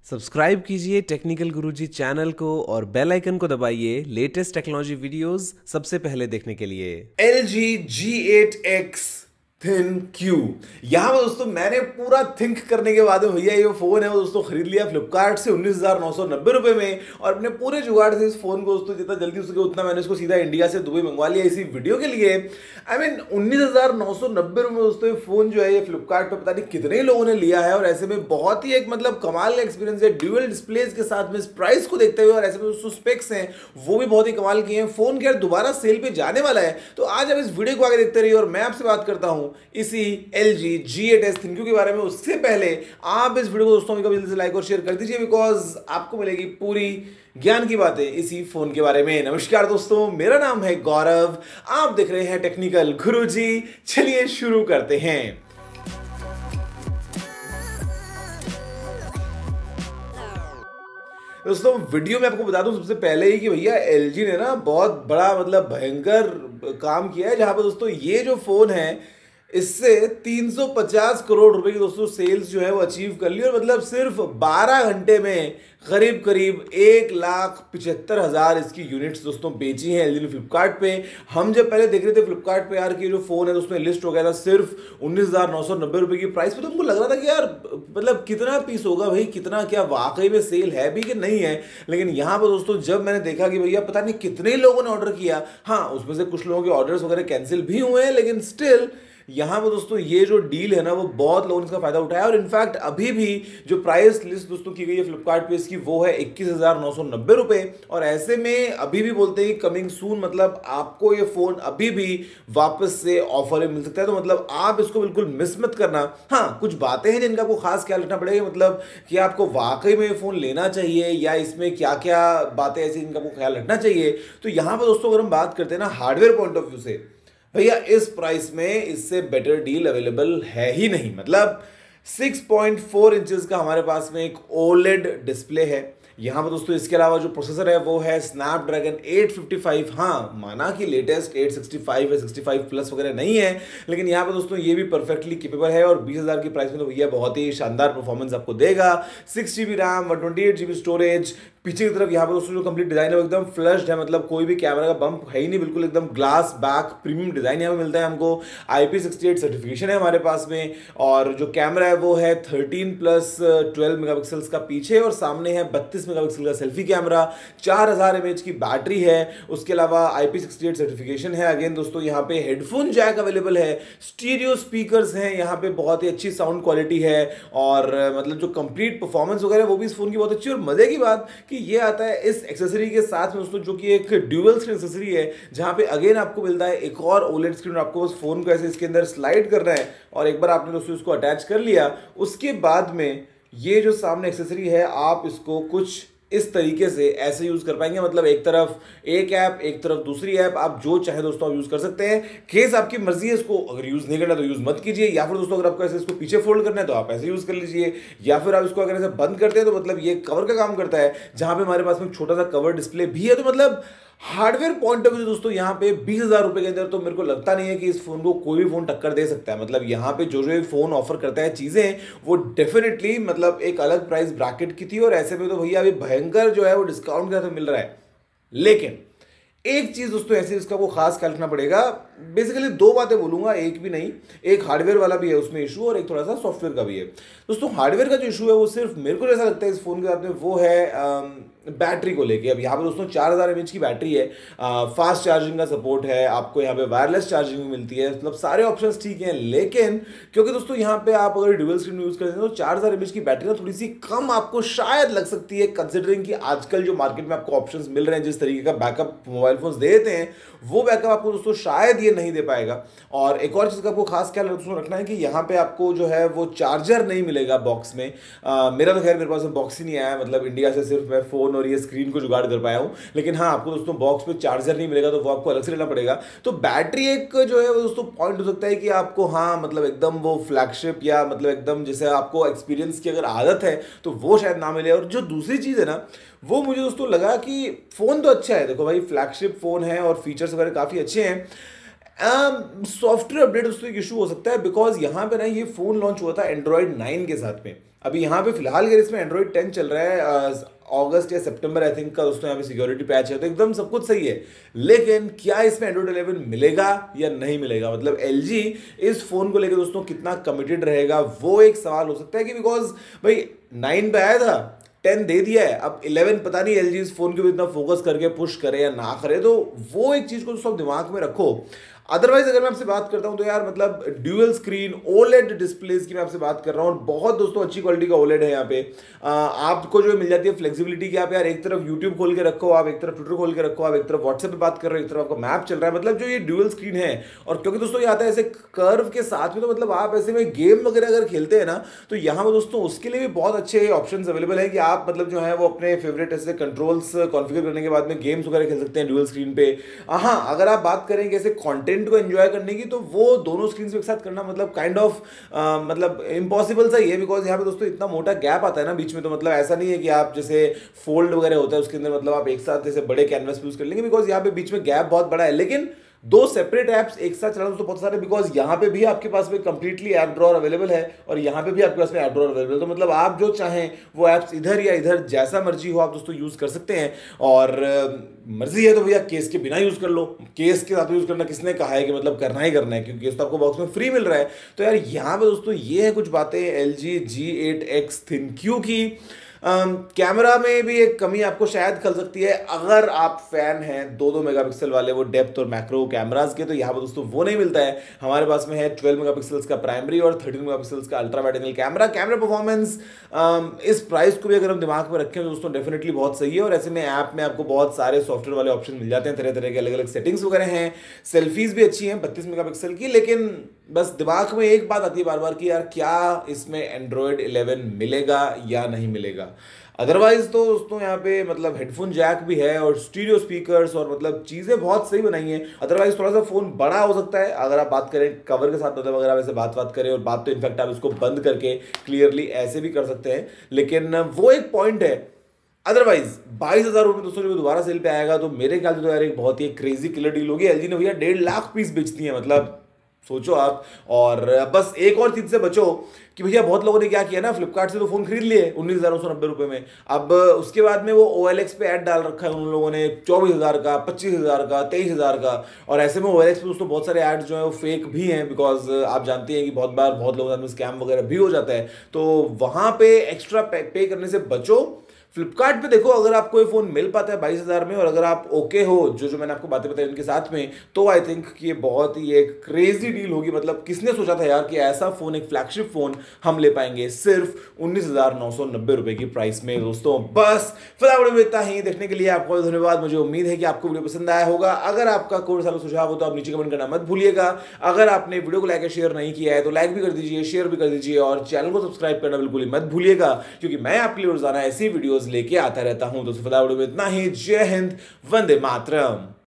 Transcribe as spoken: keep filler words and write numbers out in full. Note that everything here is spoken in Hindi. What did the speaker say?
सब्सक्राइब कीजिए टेक्निकल गुरुजी चैनल को और बेल आइकन को दबाइए लेटेस्ट टेक्नोलॉजी वीडियोस सबसे पहले देखने के लिए। L G G eight X ThinQ यहां पर दोस्तों मैंने पूरा थिंक करने के बाद भैया ये फोन है वो दोस्तों खरीद लिया फ्लिपकार्ट से उन्नीस हजार नौ सौ नब्बे रुपए में, और अपने पूरे जुगाड़ से इस फोन को दोस्तों जितना जल्दी हो सके उतना मैंने इसको सीधा इंडिया से दुबई मंगवा लिया इसी वीडियो के लिए। आई मीन उन्नीस हजार नौ सौ नब्बे रुपए में दोस्तों ये फोन जो है ये फ्लिपकार्ट पे पता नहीं कितने लोगों ने लिया है, और ऐसे में बहुत ही एक मतलब कमाल का एक्सपीरियंस है ड्यूअल डिस्प्लेज के साथ में इस प्राइस को देखते हुए, और ऐसे में दोस्तों स्पेक्स हैं वो भी बहुत ही कमाल की हैं। फोन खैर दोबारा सेल पे जाने वाला है, तो आज आप इस वीडियो को आगे देखते रहिए और मैं आपसे बात करता हूं इसी L G G eight X ThinQ के बारे में। उससे पहले आप इस वीडियो को दोस्तों कभी जल्दी से लाइक और शेयर कर दीजिए, बिकॉज आपको मिलेगी पूरी ज्ञान की बातें इसी फोन के बारे में। नमस्कार दोस्तों, मेरा नाम है गौरव, आप देख रहे हैं टेक्निकल गुरुजी। चलिए शुरू करते हैं। दोस्तों वीडियो में आपको बता दूं सबसे पहले ही कि भैया एल जी ने ना बहुत बड़ा मतलब भयंकर काम किया है, जहां पर दोस्तों ये जो फोन है इससे तीन सौ पचास करोड़ रुपए की दोस्तों सेल्स जो है वो अचीव कर ली, और मतलब सिर्फ बारह घंटे में करीब करीब एक लाख पिछहत्तर हजार इसकी यूनिट्स दोस्तों बेची हैं एलजी ने फ्लिपकार्ट पे। हम जब पहले देख रहे थे फ्लिपकार्ट पे यार कि जो फोन है दोस्तों लिस्ट हो गया था सिर्फ उन्नीस हजार नौ सौ नब्बे रुपए की प्राइस पे, तो हमको लग रहा था कि यार मतलब कितना पीस होगा भाई, कितना क्या वाकई में सेल है भी कि नहीं है। लेकिन यहाँ पर दोस्तों जब मैंने देखा कि भैया पता नहीं कितने लोगों ने ऑर्डर किया, हाँ उसमें से कुछ लोगों के ऑर्डर्स वगैरह कैंसिल भी हुए हैं, लेकिन स्टिल यहां पर दोस्तों ये जो डील है ना वो बहुत लोगों ने इसका फायदा उठाया। और इनफैक्ट अभी भी जो प्राइस लिस्ट दोस्तों की गई है फ्लिपकार्ट पे इसकी वो है इक्कीस हजार नौ सौ नब्बे रुपए, और ऐसे में अभी भी बोलते हैं कमिंग सून, मतलब आपको ये फोन अभी भी वापस से ऑफर में मिल सकता है, तो मतलब आप इसको बिल्कुल मिस मत करना। हाँ कुछ बातें हैं जिनका आपको खास ख्याल रखना पड़ेगा, मतलब कि आपको वाकई में ये फोन लेना चाहिए या इसमें क्या क्या बातें ऐसी जिनका आपको ख्याल रखना चाहिए। तो यहां पर दोस्तों अगर हम बात करते हैं ना हार्डवेयर पॉइंट ऑफ व्यू से, भैया इस प्राइस में इससे बेटर डील अवेलेबल है ही नहीं। मतलब सिक्स पॉइंट फोर इंचेस का हमारे पास में एक ओलेड डिस्प्ले है यहाँ पर दोस्तों। इसके अलावा जो प्रोसेसर है वो है स्नैपड्रैगन एट फिफ्टी फाइव। हाँ माना कि लेटेस्ट एट सिक्सटी फाइव या सिक्सटी फाइव प्लस वगैरह नहीं है, लेकिन यहाँ पर दोस्तों ये भी परफेक्टली कैपेबल है, और बीस हजार की प्राइस में तो भैया बहुत ही शानदार परफॉर्मेंस आपको देगा। Six GB RAM, one twenty eight GB storage. पीछे की तरफ यहाँ पर दोस्तों जो कंप्लीट डिजाइन है वो एकदम फ्लश्ड है, मतलब कोई भी कैमरा का बम्प है ही नहीं, बिल्कुल एकदम ग्लास बैक प्रीमियम डिजाइन यहाँ पे मिलता है हमको। I P sixty eight certification है हमारे पास में, और जो कैमरा है वो है थर्टीन प्लस ट्वेल्व मेगापिक्सल्स का पीछे, और सामने है बत्तीस मेगापिक्सल का सेल्फी कैमरा। चार हजार एम एच की बैटरी है, उसके अलावा I P sixty eight certification है। अगेन दोस्तों यहाँ पे हेडफोन जैक अवेलेबल है, स्टीरियो स्पीकर्स हैं यहाँ पे, बहुत ही अच्छी साउंड क्वालिटी है, और मतलब जो कंप्लीट परफॉर्मेंस वगैरह वो भी इस फोन की बहुत अच्छी। और मजे की बात कि ये आता है इस एक्सेसरी के साथ में दोस्तों, जो कि एक ड्यूअल स्क्रीन एक्सेसरी है, जहां पे अगेन आपको मिलता है एक और ओलेड स्क्रीन। आपको उस फोन को ऐसे इसके अंदर स्लाइड करना है, और एक बार आपने दोस्तों इसको अटैच कर लिया, उसके बाद में ये जो सामने एक्सेसरी है आप इसको कुछ इस तरीके से ऐसे यूज कर पाएंगे, मतलब एक तरफ एक ऐप एक तरफ दूसरी ऐप, आप जो चाहे दोस्तों आप यूज कर सकते हैं। केस आपकी मर्जी है, इसको अगर यूज नहीं करना तो यूज मत कीजिए, या फिर दोस्तों अगर आपको ऐसे इसको पीछे फोल्ड करना है तो आप ऐसे यूज कर लीजिए, या फिर आप इसको अगर ऐसे बंद करते हैं तो मतलब ये कवर का काम करता है, जहां पे हमारे पास में छोटा सा कवर डिस्प्ले भी है। तो मतलब हार्डवेयर पॉइंट ऑफ व्यू दोस्तों यहाँ पे बीस हजार रुपए के अंदर तो मेरे को लगता नहीं है कि इस फोन को कोई भी फोन टक्कर दे सकता है। मतलब यहाँ पे जो जो फोन ऑफर करता है चीजें वो डेफिनेटली मतलब एक अलग प्राइस ब्रैकेट की थी, और ऐसे में तो भैया अभी भयंकर जो है वो डिस्काउंट के साथ मिल रहा है। लेकिन एक चीज दोस्तों ऐसे इसका वो खास ख्याल रखना पड़ेगा। बेसिकली दो बातें बोलूंगा, एक भी नहीं, एक हार्डवेयर वाला भी है उसमें इशू, और एक थोड़ा सा सॉफ्टवेयर का भी है। दोस्तों हार्डवेयर का जो इशू है वो सिर्फ मेरे को जैसा लगता है इस फोन के साथ में वो है बैटरी को लेके। अब यहाँ पे दोस्तों चार हजार एम एच की बैटरी है, फास्ट चार्जिंग का सपोर्ट है, आपको यहाँ पे वायरलेस चार्जिंग भी मिलती है, मतलब सारे ऑप्शंस ठीक हैं। लेकिन क्योंकि दोस्तों यहाँ पे आप अगर ड्यूअल स्क्रीन यूज करते हैं तो चार हजार एम एच की बैटरी ना थोड़ी सी कम आपको शायद लग सकती है, कंसिडरिंग कि आजकल जो मार्केट में आपको ऑप्शंस मिल रहे हैं, जिस तरीके का बैकअप मोबाइल फोन दे देते हैं, वो बैकअप आपको दोस्तों शायद ये नहीं दे पाएगा। और एक और चीज का आपको खास ख्याल रखना है कि यहाँ पे आपको जो है वो चार्जर नहीं मिलेगा बॉक्स में। आ, मेरा तो खैर मेरे पास बॉक्स ही नहीं आया, मतलब इंडिया से सिर्फ मैं फोन और ये स्क्रीन को जुगाड़ कर पाया हूं। लेकिन हाँ आपको दोस्तों बॉक्स में चार्जर नहीं मिलेगा, तो वो आपको अलग से लेना पड़ेगा। तो बैटरी एक जो है वो दोस्तों पॉइंट हो सकता है कि आपको हाँ मतलब एकदम वो फ्लैगशिप या मतलब एकदम जैसे आपको एक्सपीरियंस की अगर आदत है तो वो शायद ना मिले। और जो दूसरी चीज है ना वो मुझे दोस्तों लगा कि फोन तो अच्छा है, देखो भाई फ्लैगशिप फोन है और फीचर्स वगैरह काफी अच्छे हैं, सॉफ्टवेयर अपडेट दोस्तों एक इशू हो सकता है, बिकॉज यहाँ पे ना ये फोन लॉन्च हुआ था एंड्रॉइड नाइन के साथ में। अभी यहाँ पे फिलहाल अगर इसमें एंड्रॉइड टेन चल रहा है, अगस्त या सितंबर आई थिंक का दोस्तों यहाँ पे सिक्योरिटी पैच है, तो एकदम सब कुछ सही है। लेकिन क्या इसमें एंड्रॉइड इलेवन मिलेगा या नहीं मिलेगा, मतलब एलजी इस फोन को लेकर दोस्तों कितना कमिटेड रहेगा, वो एक सवाल हो सकता है। कि बिकॉज भाई नाइन पे आया था, टेन दे दिया है, अब इलेवन पता नहीं एलजी इस फोन के ऊपर इतना फोकस करके पुश करे या ना करे, तो वो एक चीज को दोस्तों आप दिमाग में रखो। अदरवाइज अगर मैं आपसे बात करता हूं तो यार मतलब ड्यूअल स्क्रीन ओलेड डिस्प्लेस की मैं आपसे बात कर रहा हूं, बहुत दोस्तों अच्छी क्वालिटी का ओलेड है यहाँ पे। आ, आपको जो मिल जाती है फ्लेक्सिबिलिटी की, आप यार एक तरफ यूट्यूब खोल के रखो, आप एक तरफ ट्विटर खोल के रखो, आप एक तरफ व्हाट्सएप पे बात कर रहे हो, एक तरफ आपका मैप चल रहा है, मतलब जो ये ड्यूअल स्क्रीन है। और क्योंकि दोस्तों ये आता है ऐसे कर्व के साथ में, तो मतलब आप ऐसे में गेम वगैरह अगर खेलते हैं ना, तो यहाँ पर दोस्तों उसके लिए भी बहुत अच्छे ऑप्शन अवेलेबल है कि आप मतलब जो है वो अपने फेवरेट ऐसे कंट्रोल्स कॉन्फ़िगर करने के बाद में गेम्स वगैरह खेल सकते हैं ड्यूअल स्क्रीन पे। हाँ, अगर आप बात करें कि ऐसे कंटेंट को एंजॉय करने की, तो वो दोनों स्क्रीन पे एक साथ करना मतलब काइंड ऑफ मतलब इम्पॉसिबल सा ही है, बिकॉज यहाँ पे दोस्तों इतना मोटा गैप आता है ना बीच में, तो मतलब ऐसा नहीं है कि आप जैसे फोल्ड वगैरह होता है उसके अंदर मतलब आप एक साथ जैसे बड़े कैनवस यूज कर लेंगे, बिकॉज यहाँ पे बीच में गैप बहुत बड़ा है। लेकिन दो सेपरेट ऐप्स एक साथ चलाना तो बहुत सारे, बिकॉज यहाँ पे भी आपके पास में कंप्लीटली ऐप ड्रॉअर अवेलेबल है और यहाँ पे भी आपके पास में ऐप ड्रॉअर अवेलेबल है, तो मतलब आप जो चाहें वो ऐप्स इधर या इधर जैसा मर्जी हो आप दोस्तों यूज कर सकते हैं। और मर्जी है तो भैया केस के बिना यूज कर लो, केस के साथ यूज करना किसने कहा है कि मतलब करना ही करना है, क्योंकि केस तो आपको बॉक्स में फ्री मिल रहा है। तो यार यहाँ पे दोस्तों ये है कुछ बातें L G G eight X ThinQ की। कैमरा um, में भी एक कमी आपको शायद खल सकती है अगर आप फैन हैं दो दो मेगापिक्सल वाले वो डेप्थ और मैक्रो कैमरास के, तो यहाँ पर दोस्तों वो नहीं मिलता है। हमारे पास में है ट्वेल्व मेगापिक्सल्स का प्राइमरी और थर्टीन मेगापिक्सल्स का ultra wide angle camera. Camera performance इस प्राइस को भी अगर हम दिमाग में रखें तो दोस्तों डेफिनेटली बहुत सही है। और ऐसे में ऐप में आपको बहुत सारे सॉफ्टवेयर वाले ऑप्शन मिल जाते हैं, तरह तरह के अलग अलग सेटिंग्स वगैरह हैं, सेल्फीज भी अच्छी हैं बत्तीस मेगापिक्सल की। लेकिन बस दिमाग में एक बात आती है बार बार कि यार क्या इसमें एंड्रॉयड इलेवन मिलेगा या नहीं मिलेगा। अदरवाइज तो दोस्तों यहाँ पे मतलब हेडफोन जैक भी है और स्टीरियो स्पीकर्स और मतलब चीजें बहुत सही बनाई हैं। अदरवाइज थोड़ा सा फोन बड़ा हो सकता है अगर आप बात करें कवर के साथ, मतलब अगर आप ऐसे बात बात करें और बात तो इनफैक्ट आप इसको बंद करके क्लियरली ऐसे भी कर सकते हैं, लेकिन वो एक पॉइंट है। अदरवाइज बाईस हजार रुपये दोस्तों जब दोबारा सेल पे आएगा तो मेरे ख्याल से तो यार एक बहुत ही क्रेजी किलर डील होगी। एलजी ने भैया डेढ़ लाख पीस बेचती है, मतलब सोचो आप। और बस एक और चीज से बचो कि भैया बहुत लोगों ने क्या किया ना, फ्लिपकार्ट से तो फोन खरीद लिए उन्नीस हजार नौ सौ नब्बे रुपए में, अब उसके बाद में वो ओएलएक्स पे ऐड डाल रखा है उन लोगों ने चौबीस हजार का, पच्चीस हजार का, तेईस हजार का। और ऐसे में ओएलएक्स पे दोस्तों बहुत सारे ऐड जो है वो फेक भी हैं, बिकॉज आप जानते हैं कि बहुत बार बहुत लोगों के साथ स्कैम वगैरह भी हो जाता है, तो वहां पे एक्स्ट्रा पे, पे करने से बचो। फ्लिपकार्ट पे देखो अगर आपको ये फोन मिल पाता है बाईस हजार में और अगर आप ओके हो जो जो मैंने आपको बातें बताई उनके साथ में, तो आई थिंक कि ये बहुत ही एक क्रेजी डील होगी। मतलब किसने सोचा था यार कि ऐसा फोन, एक फ्लैगशिप फोन हम ले पाएंगे सिर्फ उन्नीस हजार नौ सौ नब्बे रुपए की प्राइस में। दोस्तों बस फिलहाल वीडियो में इतना ही, देखने के लिए आपको धन्यवाद। मुझे उम्मीद है कि आपको वीडियो पसंद आया होगा। अगर आपका कोई सारा सुझाव हो तो आप नीचे कमेंट करना मत भूलिएगा। अगर आपने वीडियो को लाइक या शेयर नहीं किया है तो लाइक भी कर दीजिए, शेयर भी कर दीजिए और चैनल को सब्सक्राइब करना बिल्कुल ही मत भूलिएगा, क्योंकि मैं आपके लिए रोजाना ऐसी वीडियोस लेके आता रहता हूं। तो फिलहाल वीडियो में इतना ही। जय हिंद, वंदे मातरम।